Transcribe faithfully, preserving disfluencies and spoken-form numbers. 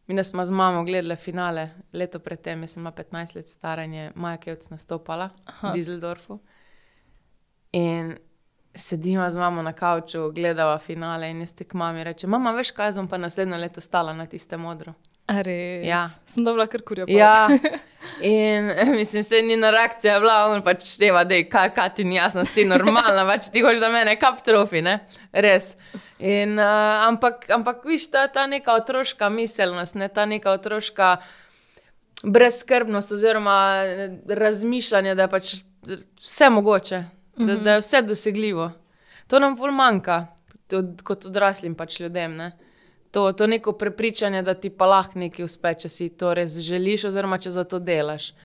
Mi smo z mamo gledali finale, leto pred tem, jaz sem ima petnajst let staranje, Maja Kevc nastopala Aha. v Düsseldorfu. In sedimo z mamo na kavču, gledava finale in jaz te k mami rečem, mama, veš kaj, jaz bom pa naslednje leto stala na tistem odru. A res? Ja. Sem dobila kar kurjo pot. Ja, in mislim, se njena reakcija je bila, on pač števa, dej, kaj, kaj ti ni jasno, si ti normalna, pač ti hoš da mene kap trofi, ne, res. In, uh, ampak, ampak, viš, ta, ta neka otroška miselnost, ne, ta neka otroška brezskrbnost oziroma razmišljanje, da je pač vse mogoče, da, da je vse dosegljivo. To nam ful manjka, od, kot odraslim pač ljudem, ne. To, to neko prepričanje, da ti pa lahko nekaj uspe, če si to res želiš oziroma če za to delaš.